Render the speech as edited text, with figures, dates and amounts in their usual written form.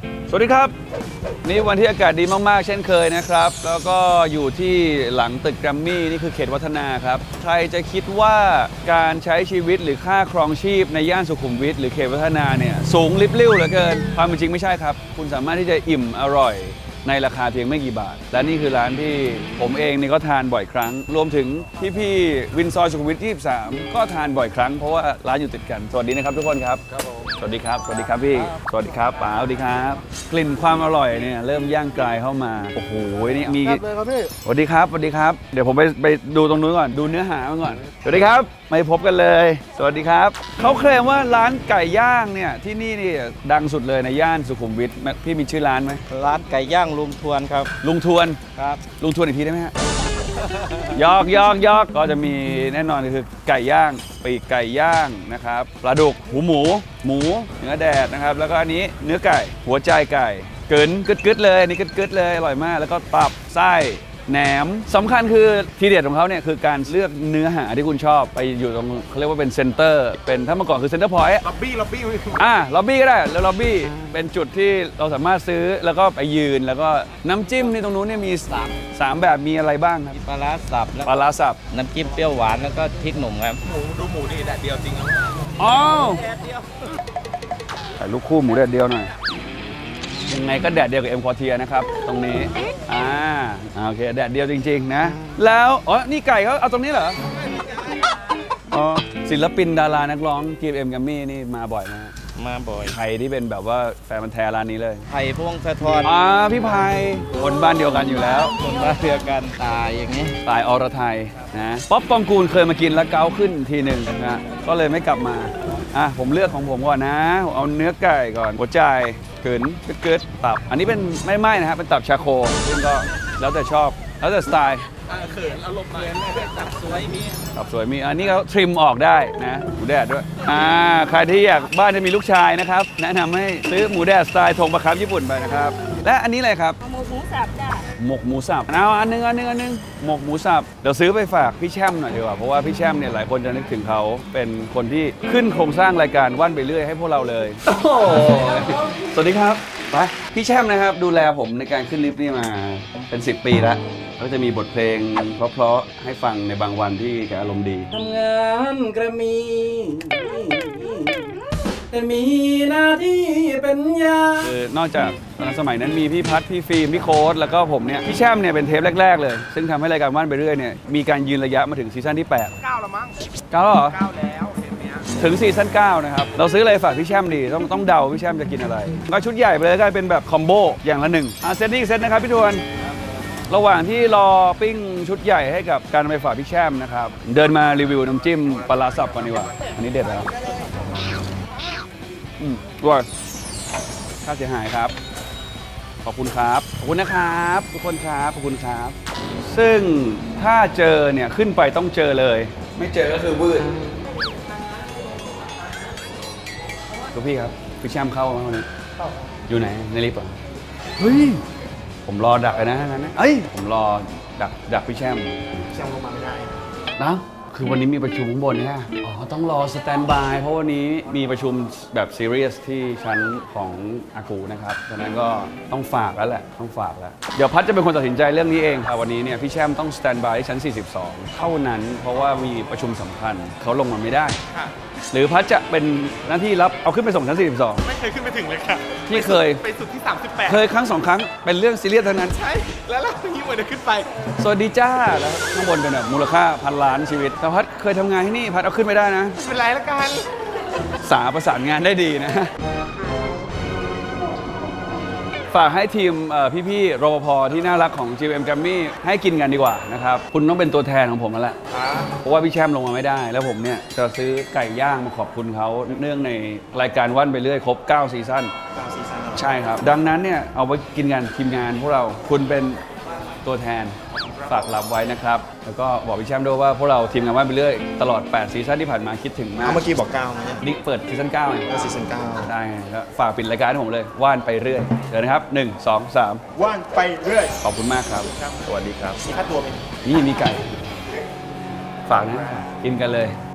สวัสดีครับนี่วันที่อากาศดีมากๆเช่นเคยนะครับแล้วก็อยู่ที่หลังตึกแกรมมี่นี่คือเขตวัฒนาครับใครจะคิดว่าการใช้ชีวิตหรือค่าครองชีพในย่านสุขุมวิทหรือเขตวัฒนาเนี่ยสูงลิบลิ่วเหลือเกินความเป็นจริงไม่ใช่ครับคุณสามารถที่จะอิ่มอร่อยในราคาเพียงไม่กี่บาทและนี่คือร้านที่ผมเองนี่ก็ทานบ่อยครั้งรวมถึงพี่ๆวินซอยสุขุมวิท23ก็ทานบ่อยครั้งเพราะว่าร้านอยู่ติดกันสวัสดีนะครับทุกคนครับสวัสดีครับสวัสดีครับพี่สวัสดีครับป๋าสวัสดีครับกลิ่นความอร่อยเนี่ยเริ่มย่างกลายเข้ามาโอ้โหนี่มีเลยครับพี่สวัสดีครับสวัสดีครับเดี๋ยวผมไปดูตรงนู้นก่อนดูเนื้อหามันก่อนสวัสดีครับไม่พบกันเลยสวัสดีครับเขาเคลมว่าร้านไก่ย่างเนี่ยที่นี่นี่ดังสุดเลยในย่านสุขุมวิทพี่มีชื่อร้านไหมร้านไก่ย่างลุงทวนครับลุงทวนครับลุงทวนอีกทีได้ไหมฮะยอกก็จะมีแน่นอนคือไก่ย่างปีกไก่ย่างนะครับปลาดุกหมูเนื้อแดดนะครับแล้วก็อันนี้เนื้อไก่หัวใจไก่กึดเลยอันนี้กึดเลยอร่อยมากแล้วก็ตับไส้แหนมสำคัญคือทีเด็ดของเขาเนี่ยคือการเลือกเนื้อหาที่คุณชอบไปอยู่ตรงเขาเรียกว่าเป็นเซ็นเตอร์เป็นถ้าเมื่อก่อนคือเซ็นเตอร์พอยต์ล็อบบี้ล็อบบี้ก็ได้แล้วล็อบบี้เป็นจุดที่เราสามารถซื้อแล้วก็ไปยืนแล้วก็น้ำจิ้มนี่ตรงนู้นเนี่ยมี3แบบมีอะไรบ้างครับปลาร้าสับแล้วปลาร้าสับน้ำจิ้มเปรี้ยวหวานแล้วก็พริกหนุ่มครับหมูนี่แดดเดียวจริงครับอ๋อใส่ลูกคู่หมูแดดเดียวหน่อยยังไงก็แดดเดียวกับเอ็มคอเทียนะครับตรงนี้โอเคแดดเดียวจริงๆนะแล้วนี่ไก่เขาเอาตรงนี้เหรอศิลปินดารานักร้องทีเอ็มแกรมมี่นี่มาบ่อยนะมาบ่อยใครที่เป็นแบบว่าแฟนมันแท้ร้านนี้เลยไผ่พงศธรพี่ไผ่คนบ้านเดียวกันอยู่แล้วคนบ้านเดียวกันตายอย่างนี้ตายอรไทยนะป๊อปปองกูลเคยมากินแล้วเกาขึ้นทีหนึ่งนะก็เลยไม่กลับมาผมเลือกของผมก่อนนะเอาเนื้อไก่ก่อนหัวใจกึดตับอันนี้เป็นไม่ไหม้นะครับเป็นตับชาโคซึ่งก็แล้วแต่ชอบแล้วแต่สไตล์เขินอารมณ์เลยตับสวยมีอันนี้เขาทริมออกได้นะหมูแดดด้วยใครที่อยากบ้านจะมีลูกชายนะครับแนะนำให้ซื้อหมูแดดสไตล์ทงประคับญี่ปุ่นไปนะครับและอันนี้อะไรครับหมกหมูสับจ้ะหมกหมูสับเอาอันนึงหมกหมูสับเดี๋ยวซื้อไปฝากพี่แช่มหน่อยดีกว่าเพราะว่าพี่แช่มเนี่ยหลายคนจะนึกถึงเขาเป็นคนที่ขึ้นโครงสร้างรายการว่านไปเรื่อยให้พวกเราเลยสวัสดีครับไปพี่แช่มนะครับดูแลผมในการขึ้นลิฟต์นี่มาเป็น10 ปีแล้วก็จะมีบทเพลงเพราะๆให้ฟังในบางวันที่แกอารมณ์ดีทำงานกระมีแต่มีหน้าที่เป็นยาคือนอกจากสมัยนั้นมีพี่พัดพี่ฟิล์มพี่โค้ดแล้วก็ผมเนี่ยพี่แช่มเนี่ยเป็นเทปแรกๆเลยซึ่งทำให้รายการว่านไปเรื่อยเนี่ยมีการยืนระยะมาถึงซีซั่นที่8 9แล้วมั้ง 9แล้วเหรอ 9แล้วเห็นไหมถึงซีซั่น9นะครับเราซื้ออะไรฝากพี่แช่มดีต้องเดาพี่แช่มจะกินอะไรก็ชุดใหญ่ไปเลยก็เป็นแบบคอมโบอย่างละ1เซตนี้เซตนะครับพี่ทวนระหว่างที่รอปิ้งชุดใหญ่ให้กับการไปฝากพี่แช่มนะครับเดินมารีวิวน้ำจิ้มปลาร้าสับก่อนดีกว่าอันนี้เด็ดแล้วด้วยค่าเสียหายครับขอบคุณครับขอบคุณนะครับทุกคนครับขอบคุณครับซึ่งถ้าเจอเนี่ยขึ้นไปต้องเจอเลยไม่เจอก็คือวืดทุกพี่ครับพี่แช่มเข้ามาวันนี้อยู่ไหนในลิฟต์อ่ะเฮ้ยผมรอดักเลยนะงั้นนะผมรอดักพี่แช่มลงมาไม่ได้นะคือวันนี้มีประชุมข้างบนเนี่ยต้องรอสแตนบายเพราะวันนี้มีประชุมแบบซีเรียสที่ชั้นของอากูนะครับฉะนั้นก็ต้องฝากแล้วแหละเดี๋ยวพัดจะเป็นคนตัดสินใจเรื่องนี้เองวันนี้เนี่ยพี่แช่มต้องสแตนบายที่ชั้น42เท่านั้นเพราะว่ามีประชุมสำคัญเขาลงมาไม่ได้หรือพัดจะเป็นหน้าที่รับเอาขึ้นไปส่งชั้น42 ไม่เคยขึ้นไปถึงเลยค่ะพี่เคยไปสุดที่38 เคยครั้ง2 ครั้งเป็นเรื่องซีเรียสเท่านั้นใช่แล้วเราอย่างนี้วันเดียวขึ้นไปสวัสดีจ้าแล้วข้างบนเป็นแบบมูลค่า1,000 ล้านชีวิตแต่พัดเคยทำงานที่นี่พัดเอาขึ้นไม่ได้นะเป็นไรละกันประสานงานได้ดีนะฝากให้ทีมพี่ๆรปภที่น่ารักของ GM Grammy ให้กินกันดีกว่านะครับคุณต้องเป็นตัวแทนของผมแล้วแหละเพราะว่าพี่แชมป์ลงมาไม่ได้แล้วผมเนี่ยจะซื้อไก่ย่างมาขอบคุณเขาเนื่องในรายการว่านไปเรื่อยครบ9 ซีซั่นใช่ครับดังนั้นเนี่ยเอาไปกินกันทีมงานพวกเราคุณเป็นตัวแทนฝากรับไว้นะครับแล้วก็บอกพี่แชมป์ด้วยว่าพวกเราทีมงานว่านไปเรื่อยตลอด8 ซีซั่นที่ผ่านมาคิดถึงมากเมื่อกี้บอก9นะนี่เปิดซีซั่น9ไงซีซั่น9 ได้แล้วฝากปิดรายการให้ผมเลยว่านไปเรื่อยเดี๋ยวนะครับ1 2 3 ว่านไปเรื่อยขอบคุณมากครับสวัสดีครับมีค่าตัวไหมนี่มีไก่ฝากนะกินกันเลย